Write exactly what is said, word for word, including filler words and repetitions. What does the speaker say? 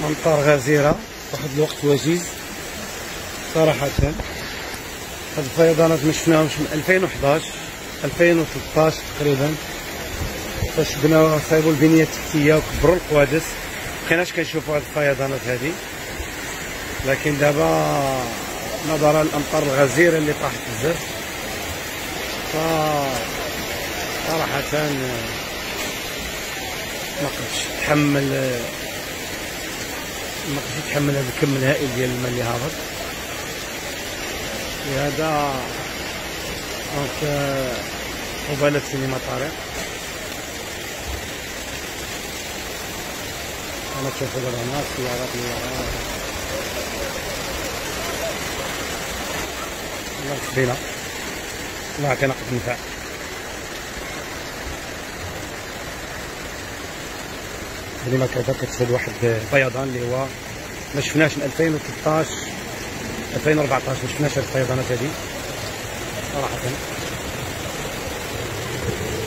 أمطار غزيرة واحد الوقت وجيز صراحة. هاد الفيضانات ما شفناهمش من ألفين وحداش ألفين وثلاثطاش تقريبا، فاش بناو صايبوا البنية التحتية وكبروا القوادس مبقيناش كنشوفوا هاد الفيضانات هادي. لكن دابا نظرا للأمطار الغزيرة اللي طاحت بزاف ف صراحة ما قدرتش نتحمل ما قدرتش نتحمل هذا الكم الهائل ديال الماء اللي هابط. لهذا دونك قبالة سينما طارق أنا تشوفوا دابا هنا السيارات اللي ورا. الله يسبينا، الله يعطينا قد النفع. هذه ما كذا كتشهد واحد الفيضان اللي هو ما شفناش من ألفين وثلاثطاش ألفين وأربعطاش، ما شفناش هاد الفيضانات هذه صراحة.